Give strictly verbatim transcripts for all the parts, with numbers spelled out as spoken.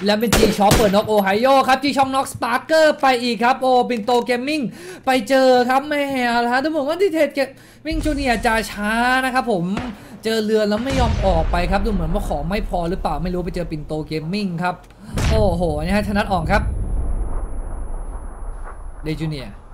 แล้วเป็นจีช็อปเปิดน็อกโอไฮโอครับจีช็อปน็อกสปาร์เกอร์ไปอีกครับโอปินโตเกมมิ่งไปเจอครับแม่ฮะทุกคนว่าที่เทดเกมมิ่งจูเนียร์จะช้านะครับผมเจอเรือแล้วไม่ยอมออกไปครับดูเหมือนว่าของไม่พอหรือเปล่าไม่รู้ไปเจอปินโตเกมมิ่งครับโอ้โหนี่ฮะธนัทอ่องครับเดจูเนียร์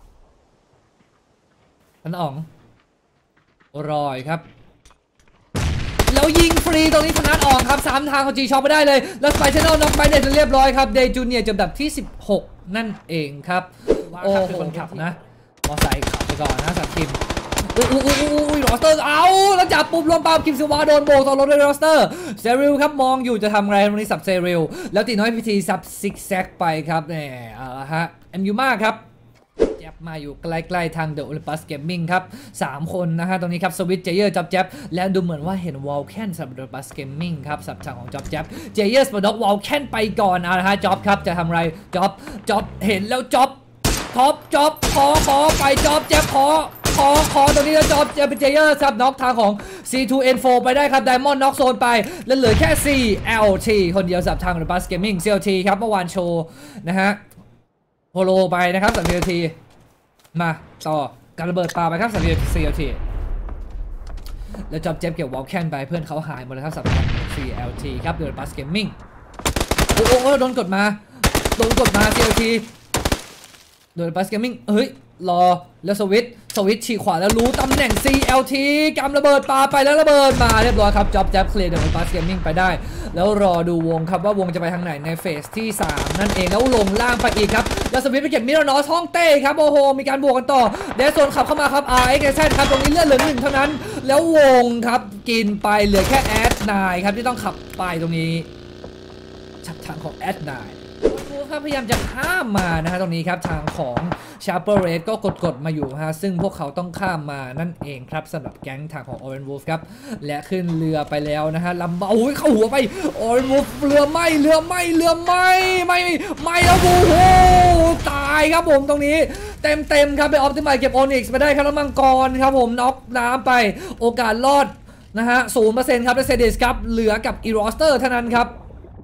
ธนัทอ่องรอยครับแล้วยิงฟรีตรงนี้ธนัทอ่องครับสามทางของจีช็อปไปได้เลยแล้วสไปเชนอลน็อกไปเด็ดเรียบร้อยครับเดจูเนียร์จบดับที่สิบหกนั่นเองครับโอ้โหคนขับนะมอไซค์ขับไปก่อนนะสับคิมอุ้ยอุ้ยอุ้ยอุ้ยโรสเตอร์เอาแล้วจับปุ๊บลงปั๊บคิมซิวาโดนโบกต่อรถด้วยโรสเตอร์เซริลครับมองอยู่จะทำอะไรตรงนี้สับเซริลแล้วตีน้อยพิธีสับซิกแซกไปครับเนี่ยเอาละฮะเอ็มยูมาครับแจ็บมาอยู่ใกล้ๆทางเดอะโอลิมปัสเกมมิ่งครับสามคนนะฮะตรงนี้ครับสวิตเจเยอร์จ็อบแจ็บและดูเหมือนว่าเห็นวอลแคนสำหรับเดอะโอลิมปัสเกมมิ่งครับสับทางของจ็อบแจ็บเจเยอร์สปอร์ด็อกวอลแคนไปก่อนเอาละฮะจ็อบครับจะทำอะไรจ็อบจ็อบเห็นแล้วจ็อบท็อปจ็อบขอขอไปจ็อบแจ็บขอขอขอตรงนี้แล้วจ็อบจะเป็นเจเยอร์ซับน็อกทางของ ซี ทู เอ็น โฟร์ ไปได้ครับไดมอนด์น็อกโซนไปแล้วเหลือแค่ ซี แอล ที คนเดียวสับทางเดอะโอลิมปัสเกมมิ่ง ซี แอล ที ครับเมื่อวานโชว์นะฮะโฮโลไปนะครับสับ ซี แอล ทีมาต่อการระเบิดปาไปครับสับ ซี แอล ที แล้วจ็อบเจ็บเกี่ยววอลแคนไปเพื่อนเขาหายหมดแล้วครับสับ ซี แอล ที ครับเดอะโอลิมปัสเกมมิ่งโอ้โหโดนกดมาโดนกดมา ซี แอล ทีโดนบัสเกมมิ่งเฮ้ยรอแล้วสวิตสวิตฉีกขวาแล้วรู้ตำแหน่ง ซี แอล ที กำระเบิดปาไปแล้วระเบิดมาเรียบร้อยครับจ็อบแจ็บเคลียร์โดนบัสเกมมิ่งไปได้แล้วรอดูวงครับว่าวงจะไปทางไหนในเฟสที่สามนั่นเองแล้วลงล่างไปอีกครับแล้วสวิตไปเก็บมิโรนอสห้องเต้ครับโอ้โหมีการบวกกันต่อเดซโซนขับเข้ามาครับ อาร์ เอ็กซ์ แซด ครับตรงนี้เลือดเหลือหนึ่งเท่านั้นแล้ววงครับกินไปเหลือแค่แอดไนน์ครับที่ต้องขับไปตรงนี้ชักทางของแอดไนน์ครับพยายามจะข้ามมานะฮะตรงนี้ครับทางของชาร์เปอร์เรดก็กดๆมาอยู่ฮะซึ่งพวกเขาต้องข้ามมานั่นเองครับสำหรับแก๊งทางของ Orange Wolf ครับและขึ้นเรือไปแล้วนะฮะลำบากโอ้ยเข้าหัวไป Orange Wolf เรือไหม้เรือไหม้เรือไหม้ไม่ไม่แล้วโอ้โหตายครับผมตรงนี้เต็มเต็มครับไปออปติไมซ์เก็บโอนิกส์ไปได้ครับแล้วมังกรครับผมน็อกน้ำไปโอกาสรอดนะฮะศูนย์เปอร์เซ็นต์ครับและเซเดสครับเหลือกับอีโรสเตอร์เท่านั้นครับ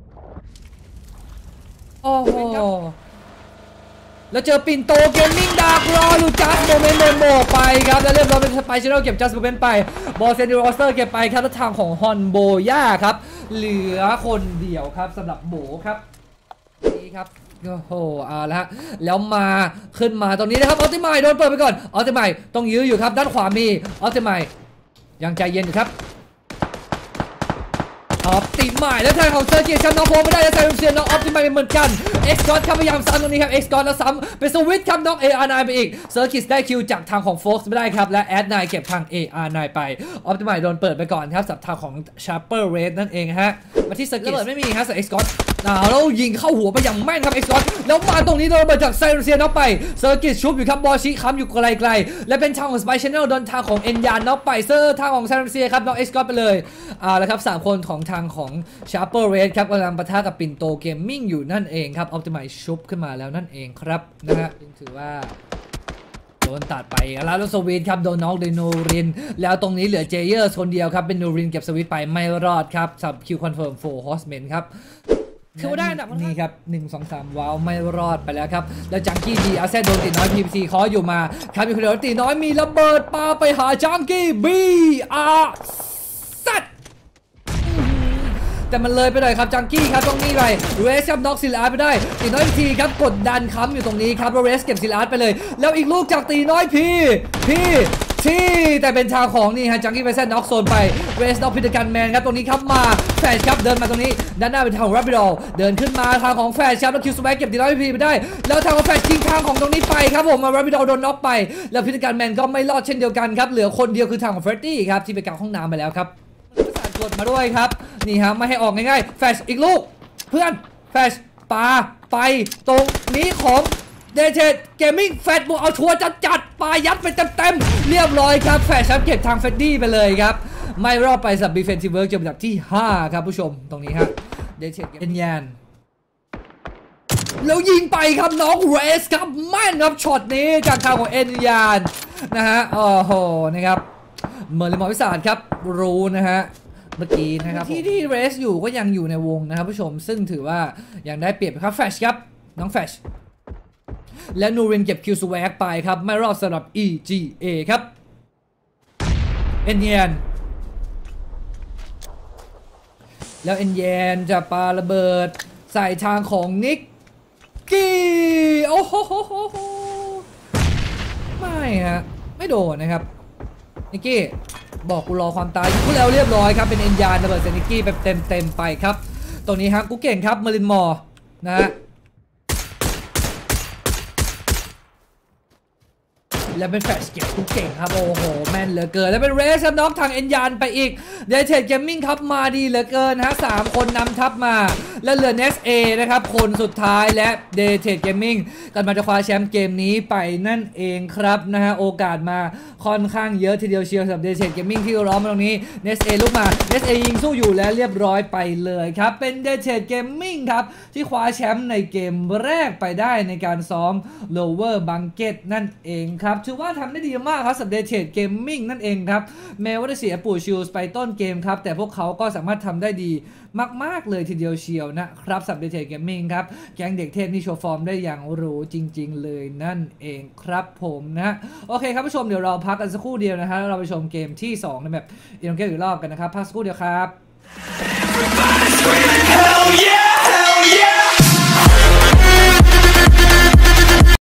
โอ้โหแล้วเจอปินโตเกมมิ่งดาร์กรออยู่จัสโมเมนต์โดนโบกไปครับแล้วเรียบร้อยเป็นสไปเชียลเก็บจัสโมเมนต์ไปบอลเซนดิโรสเตอร์เก็บไปครับแล้วทางของฮอนโบย่าครับเหลือคนเดียวครับสำหรับโบครับนี่ครับโอ้โหเอาละฮะแล้วมาขึ้นมาตรงนี้นะครับออติไมโดนเปิดไปก่อนออติไมต้องยื้ออยู่ครับด้านขวามีออติไมยังใจเย็นอยู่ครับออปติไมล์แล้วทางของเซอร์กิตครับน้องโฟไม่ได้แล้วไซรูเซียนน้องออปติไมล์เป็นเหมือนกันเอ็กซ์กอตครับพยายามซ้ำตรงนี้ครับเอ็กซ์กอตแล้วซ้ำเป็นสวิตช์ครับน้อง เอ อาร์ ไนน์ ไปอีกเซอร์กิตได้คิวจากทางของโฟกซ์ไม่ได้ครับและแอดไนน์เก็บทาง เอ อาร์ ไนน์ ไปออปติไมล์โดนเปิดไปก่อนครับสับทางของชาร์เปอร์เรดนั่นเองฮะมาที่เซอร์กิตระเบิดไม่มีครับเอ็กซ์กอตแล้วยิงเข้าหัวไปอย่างแม่นครับเอ็กซ์กอตแล้วมาตรงนี้โดนระเบิดจากไซรูเซียนน็อกไปเซอร์กิตชุบอยู่ครับบอชิค้ำอยู่ไกลๆและเป็นทางของสไปเชนเนลโดนทางของเอ็นยานน็อกไปเซอร์ทางของไซรูเซียครับน้องเอ็กซ์กอตไปเลยอ่าแล้วครับสามคนของทางของชาร์เปอร์เรดครับกำลังปะทะกับปินโตเกมมิ่งอยู่นั่นเองครับออปติไมซ์ชุบขึ้นมาแล้วนั่นเองครับนะฮะถือว่าโดนตัดไปแล้วแล้วสวีทครับโดนน็อกโดยนูรินแล้วตรงนี้เหลือเจเยอร์คนเดียวครับเป็นนูรินเก็บสวีทไปไม่รอดครับสับคิวคอนเฟิร์มโฟร์ฮอสเมนครับคือว่าได้นะนี่ครับหนึ่ง สอง สามว้าวไม่รอดไปแล้วครับแล้วจังกี้ดีอาเซนโดนตีน้อย พี พี ซี ขออยู่มาครับมีคนเดียวตีน้อยมีระเบิดปาไปหาจังกี้ บี อาร์ ซัดแต่มันเลยไปหน่อยครับจังกี้ครับตรงนี้ไปเรสครับน็อกซิลอาร์ไปได้ตีน้อยพีครับกดดันค้ำอยู่ตรงนี้ครับแล้วเรสเก็บซิลอาร์ไปเลยแล้วอีกลูกจากตีน้อยพีพีที่แต่เป็นทางของนี่ฮะจังกี้ไปแซนน็อกโซนไปเรสน็อกพิธกันแมนครับตรงนี้ครับมาแฟชครับเดินมาตรงนี้ด้านหน้าเป็นทางของรับบิดอลเดินขึ้นมาทางของแฟชครับแล้วคิวสแวกเก็บตีน้อยพีไปได้แล้วทางของแฟชทิ้งทางของตรงนี้ไปครับผมมารับบิดอลโดนน็อกไปแล้วพิธกันแมนก็ไม่รอดเช่นเดียวกันครับเหลือคนเดียวคือทางของเฟรดดี้ครับที่ไปกลางห้องน้ำไปแล้วครับกดมาด้วยครับนี่ฮะไม่ให้ออกง่ายๆแฟชอีกลูกเพื่อนแฟชปาไปตรงนี้ของเดเทดเกมมิ่งแฟชบุกเอาชัวร์จัดจัดปายัดไปเต็มๆเรียบร้อยครับแฟชครับเก็บทางเฟดดี้ไปเลยครับไม่รอดไปสับบีเฟนซีเวิร์กจบอันดับที่ห้าครับผู้ชมตรงนี้ฮะเดเทดเอ็นยานแล้วยิงไปครับน้องเรสครับแม่นครับช็อตนี้จากทางของเอ็นยานนะฮะโอ้โหนะครับเมอร์ลิมอร์วิสานครับรู้นะฮะเมื่อกี้นะครับที่ที่เรสอยู่ก็ยังอยู่ในวงนะครับผู้ชมซึ่งถือว่ายังได้เปรียบครับแฟชครับน้องแฟชและนูรินเก็บคิวสแวกไปครับไม่รอดสำหรับ อี จี เอ ครับเอ็นเยนแล้วเอ็นเยนจะปาระเบิดใส่ทางของนิกกี้โอ้โหไม่ฮะไม่โดนนะครับนิกกี้บอกกูรอความตายกูแล้วเรียบร้อยครับเป็นเอ็นยานระเบิดเซนิกกี้ไปเต็มเต็มไปครับตรงนี้ครับกูเก่งครับเมลินมอร์นะฮะและเป็นแฟชเก็บทุกเก่งครับโอ้โหแม่นเหลือเกินและเป็นเรสน็อกทางเอ็นยานไปอีกเดเทดเกมมิ่งครับมาดีเหลือเกินฮะสามคนนำทัพมาและเหลือเนสเอนะครับคนสุดท้ายและเดเทดเกมมิ่งกันมาจะคว้าแชมป์เกมนี้ไปนั่นเองครับนะฮะโอกาสมาค่อนข้างเยอะทีเดียวเชียวสำหรับเดเทดเกมมิ่งที่ล้อมมาตรงนี้เนสเอลุกมาเนสเอยิงสู้อยู่และเรียบร้อยไปเลยครับเป็นเดเทดเกมมิ่งครับที่คว้าแชมป์ในเกมแรกไปได้ในการซ้อม Lower Bucket นั่นเองครับถือว่าทำได้ดีมากครับสำหรับ Dated Gaming นั่นเองครับแม้ว่าจะเสียปู่ชิลส์ไปต้นเกมครับแต่พวกเขาก็สามารถทำได้ดีมากๆเลยทีเดียวเชียวนะครับสำหรับ Dated Gaming ครับแก๊งเด็กเทพนี่โชว์ฟอร์มได้อย่างหรูจริงๆเลยนั่นเองครับผมนะโอเคครับผู้ชมเดี๋ยวเราพักกันสักครู่เดียวนะฮะเราไปชมเกมที่สองในแบบอีกรอบอีกรอบกันนะครับพักสักครู่เดียวครับ